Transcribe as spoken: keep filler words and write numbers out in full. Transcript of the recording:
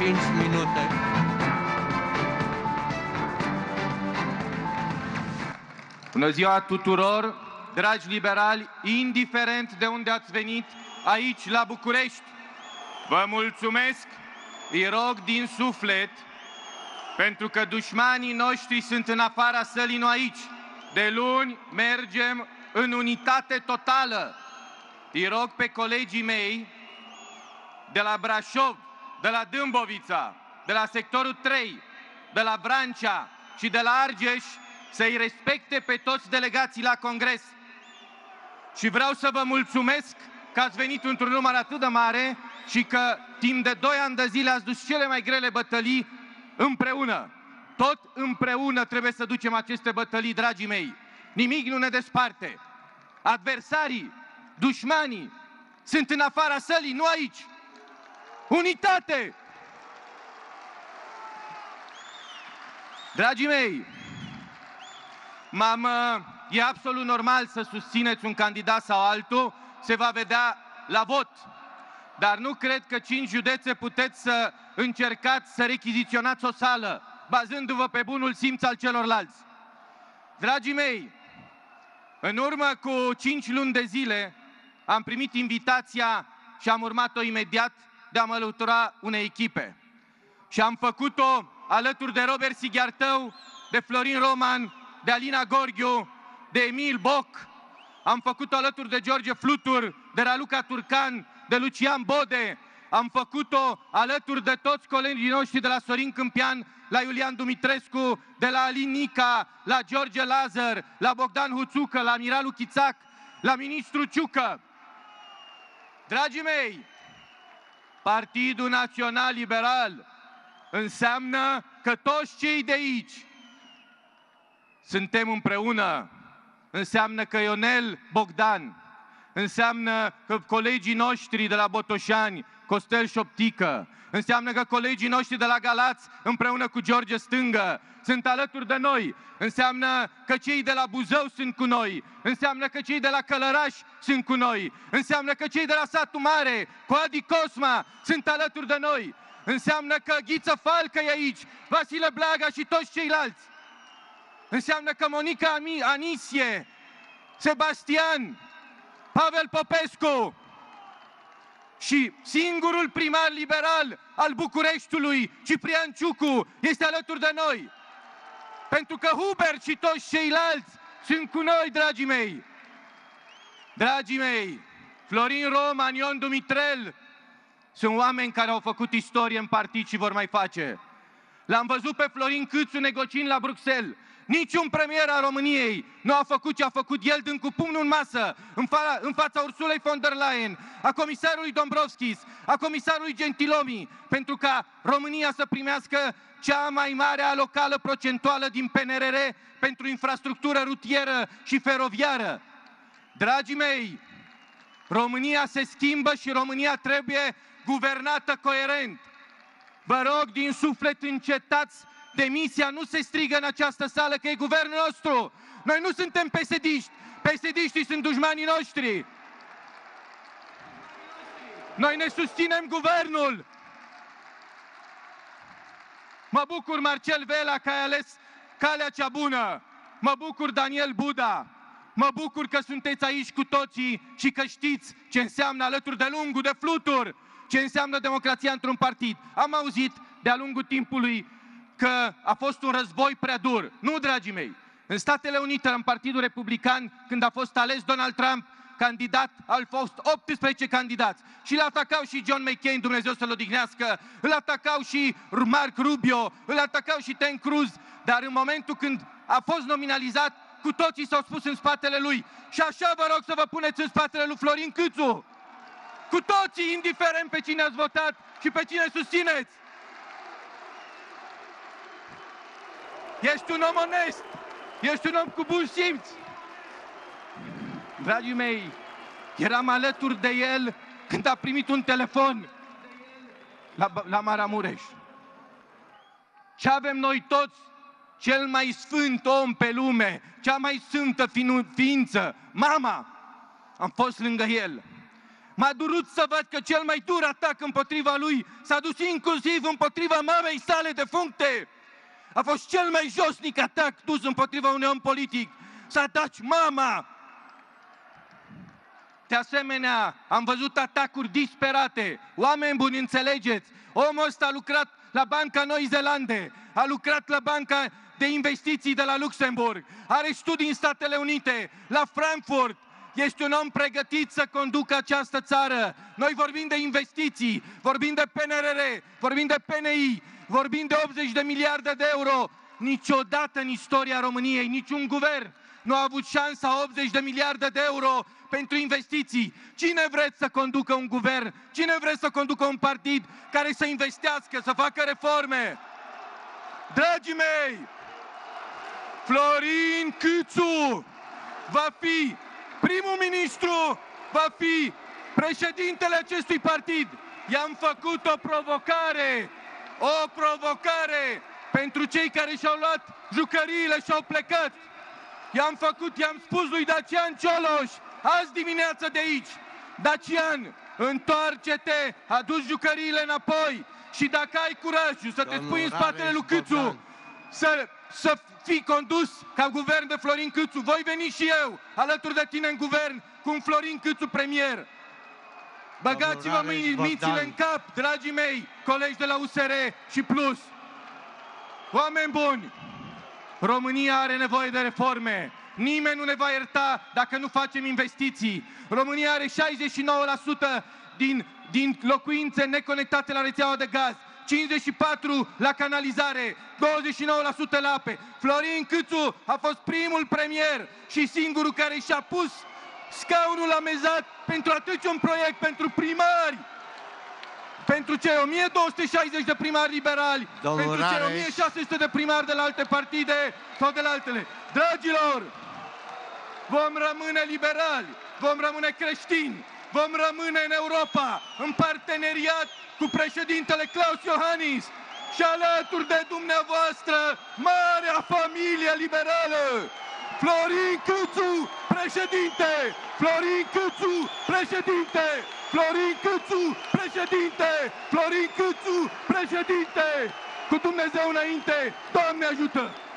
cinci minute. Bună ziua tuturor, dragi liberali, indiferent de unde ați venit, aici la București. Vă mulțumesc, îi rog din suflet, pentru că dușmanii noștri sunt în afara sălii, nu aici. De luni mergem în unitate totală. Îi rog pe colegii mei de la Brașov, de la Dâmbovița, de la sectorul trei, de la Vrancea și de la Argeș să-i respecte pe toți delegații la Congres. Și vreau să vă mulțumesc că ați venit într-un număr atât de mare și că timp de doi ani de zile ați dus cele mai grele bătălii împreună. Tot împreună trebuie să ducem aceste bătălii, dragii mei. Nimic nu ne desparte. Adversarii, dușmanii sunt în afara sălii, nu aici. Unitate! Dragii mei, mamă, e absolut normal să susțineți un candidat sau altul, se va vedea la vot. Dar nu cred că cinci județe puteți să încercați să rechiziționați o sală, bazându-vă pe bunul simț al celorlalți. Dragii mei, în urmă cu cinci luni de zile am primit invitația și am urmat-o imediat de a mă alătura unei echipe. Și am făcut-o alături de Robert Sighiartău, de Florin Roman, de Alina Gorghiu, de Emil Boc. Am făcut-o alături de George Flutur, de Raluca Turcan, de Lucian Bode. Am făcut-o alături de toți colegii noștri, de la Sorin Câmpian, la Iulian Dumitrescu, de la Alin Nica, la George Lazar, la Bogdan Huțucă, la Miralu Chițac, la ministru Ciucă. Dragii mei, Partidul Național Liberal înseamnă că toți cei de aici suntem împreună. Înseamnă că Ionel Bogdan, înseamnă că colegii noștri de la Botoșani, Costel Șoptică, înseamnă că colegii noștri de la Galați, împreună cu George Stângă, sunt alături de noi. Înseamnă că cei de la Buzău sunt cu noi. Înseamnă că cei de la Călăraș sunt cu noi. Înseamnă că cei de la Satul Mare, cu Adi Cosma, sunt alături de noi. Înseamnă că Ghiță Falcă e aici, Vasile Blaga și toți ceilalți. Înseamnă că Monica Anisie, Sebastian, Pavel Popescu și singurul primar liberal al Bucureștiului, Ciprian Ciucu, este alături de noi. Pentru că Hubert și toți ceilalți sunt cu noi, dragii mei. Dragii mei, Florin Roman, Ion Dumitrel, sunt oameni care au făcut istorie în partid și vor mai face. L-am văzut pe Florin Câțu negociind la Bruxelles. Niciun premier al României nu a făcut ce a făcut el, dând cu pumnul în masă, în, fa în fața Ursulei von der Leyen, a comisarului Dombrovskis, a comisarului Gentiloni, pentru ca România să primească cea mai mare alocală procentuală din P N R R pentru infrastructură rutieră și feroviară. Dragii mei, România se schimbă și România trebuie guvernată coerent. Vă rog din suflet, încetați demisia, nu se strigă în această sală că e guvernul nostru. Noi nu suntem P S D-iști. P S D-iștii sunt dușmanii noștri. Noi ne susținem guvernul. Mă bucur, Marcel Vela, că ai ales calea cea bună. Mă bucur, Daniel Buda. Mă bucur că sunteți aici cu toții și că știți ce înseamnă alături de Lungu, de Flutur, ce înseamnă democrația într-un partid. Am auzit de-a lungul timpului că a fost un război prea dur. Nu, dragii mei. În Statele Unite, în Partidul Republican, când a fost ales Donald Trump candidat, au fost optsprezece candidați. Și îl atacau și John McCain, Dumnezeu să-l odihnească, îl atacau și Mark Rubio, îl atacau și Ted Cruz, dar în momentul când a fost nominalizat, cu toții s-au spus în spatele lui. Și așa vă rog să vă puneți în spatele lui Florin Câțu. Cu toții, indiferent pe cine ați votat și pe cine susțineți. Ești un om onest, ești un om cu bun simț. Dragii mei, eram alături de el când a primit un telefon la, la Maramureș. Ce avem noi toți? Cel mai sfânt om pe lume, cea mai sfântă ființă, mama. Am fost lângă el. M-a durut să văd că cel mai dur atac împotriva lui s-a dus inclusiv împotriva mamei sale defuncte. A fost cel mai josnic atac dus împotriva unui om politic. S-a dat mama. De asemenea, am văzut atacuri disperate. Oameni buni, înțelegeți? Omul ăsta a lucrat la Banca Noi Zeelande, a lucrat la Banca de Investiții de la Luxemburg, are studii în Statele Unite, la Frankfurt. Este un om pregătit să conducă această țară. Noi vorbim de investiții, vorbim de P N R R, vorbim de P N I, vorbim de optzeci de miliarde de euro. Niciodată în istoria României, niciun guvern nu a avut șansa optzeci de miliarde de euro pentru investiții. Cine vreți să conducă un guvern? Cine vreți să conducă un partid care să investească, să facă reforme? Dragii mei, Florin Câțu va fi primul ministru, va fi președintele acestui partid. I-am făcut o provocare, o provocare pentru cei care și-au luat jucăriile și au plecat. I-am făcut, i-am spus lui Dacian Cioloș, azi dimineață de aici: Dacian, întoarce-te, adu jucăriile înapoi și dacă ai curajul să te spui în spatele lui Câțu, să, să fii condus ca guvern de Florin Câțu, voi veni și eu alături de tine în guvern cu un Florin Câțu premier. Băgați-vă mințile în cap, dragii mei, colegi de la U S R și Plus. Oameni buni, România are nevoie de reforme. Nimeni nu ne va ierta dacă nu facem investiții. România are șaizeci și nouă la sută din, din locuințe neconectate la rețeaua de gaz, cincizeci și patru la sută la canalizare, douăzeci și nouă la sută la ape. Florin Câțu a fost primul premier și singurul care și-a pus scaunul amezat pentru a trece un proiect pentru primari. Pentru cei o mie două sute șaizeci de primari liberali, Domnul pentru cei o mie șase sute de primari de la alte partide sau de la altele. Dragilor, vom rămâne liberali, vom rămâne creștini, vom rămâne în Europa, în parteneriat cu președintele Klaus Iohannis și alături de dumneavoastră, marea familie liberală. Florin Câțu, președinte! Florin Câțu, președinte! Florin Câțu, președinte! Florin Câțu, președinte! Cu Dumnezeu înainte, Doamne ajută!